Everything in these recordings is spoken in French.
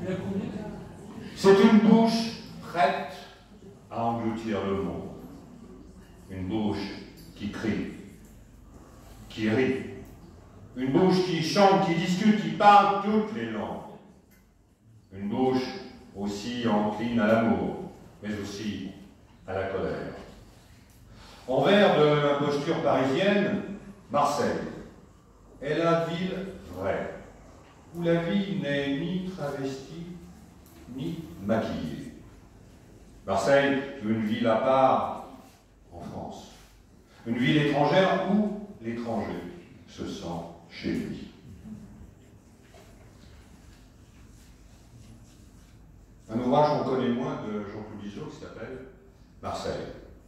C'est une bouche prête à engloutir le monde. Une bouche qui crie, qui rit. Une bouche qui chante, qui discute, qui parle toutes les langues. Une bouche aussi encline à l'amour, mais aussi à la colère. Envers de l'imposture parisienne, Marseille est la ville vraie, où la vie n'est ni travestie, ni maquillée. Marseille, une ville à part en France. Une ville étrangère où l'étranger se sent chez lui. Un ouvrage qu'on connaît moins de Jean-Claude Izzo qui s'appelle Marseille.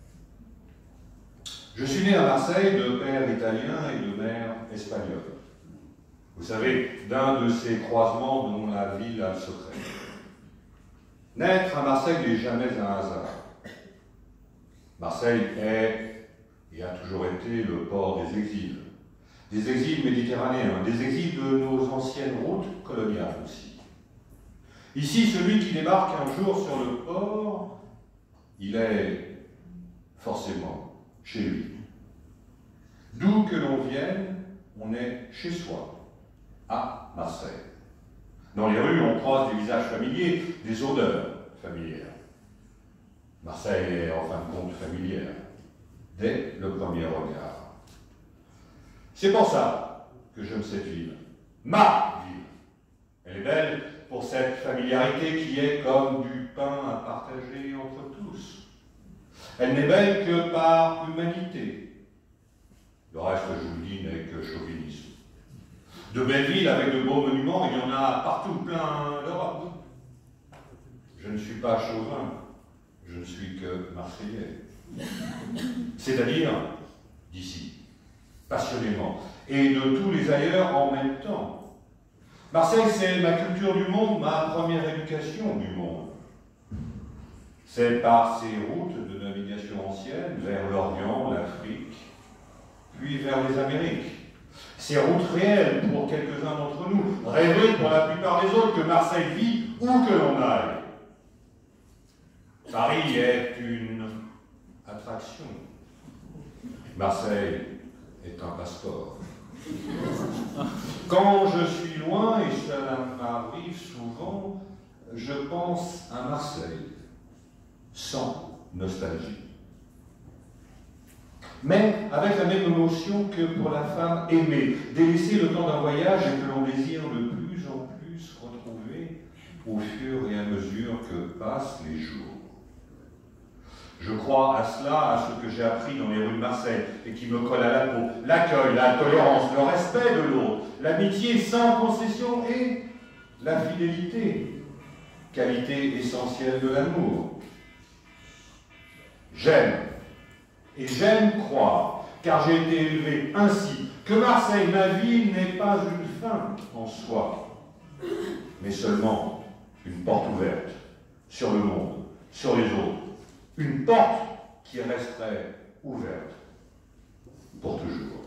Je suis né à Marseille de père italien et de mère espagnole. Vous savez, d'un de ces croisements dont la ville a le secret. Naître à Marseille n'est jamais un hasard. Marseille est et a toujours été le port des exils méditerranéens, des exils de nos anciennes routes coloniales aussi. Ici, celui qui débarque un jour sur le port, il est forcément chez lui. D'où que l'on vienne, on est chez soi, à Marseille. Dans les rues, on croise des visages familiers, des odeurs familières. Marseille est en fin de compte familière, dès le premier regard. C'est pour ça que j'aime cette ville, ma ville. Elle est belle pour cette familiarité qui est comme du pain à partager entre tous. Elle n'est belle que par humanité. Le reste, je vous le dis, n'est que chauvinisme. De belles villes avec de beaux monuments, il y en a partout, plein l'Europe. Je ne suis pas chauvin, je ne suis que marseillais. C'est-à-dire d'ici, passionnément, et de tous les ailleurs en même temps. Marseille, c'est ma culture du monde, ma première éducation du monde. C'est par ces routes de navigation anciennes vers l'Orient, l'Afrique, puis vers les Amériques. Ces routes réelles pour quelques-uns d'entre nous, rêvées pour la plupart des autres, que Marseille vit où que l'on aille. Paris est une attraction. Marseille est un passeport. Quand je suis loin, et cela m'arrive souvent, je pense à Marseille, sans nostalgie. Mais avec la même émotion que pour la femme aimée, délaissée le temps d'un voyage et que l'on désire de plus en plus retrouver au fur et à mesure que passent les jours. Je crois à cela, à ce que j'ai appris dans les rues de Marseille et qui me colle à la peau. L'accueil, la tolérance, le respect de l'autre, l'amitié sans concession et la fidélité, qualité essentielle de l'amour. J'aime, et j'aime croire, car j'ai été élevé ainsi, que Marseille, ma ville, n'est pas une fin en soi, mais seulement une porte ouverte sur le monde, sur les autres. Une porte qui resterait ouverte pour toujours.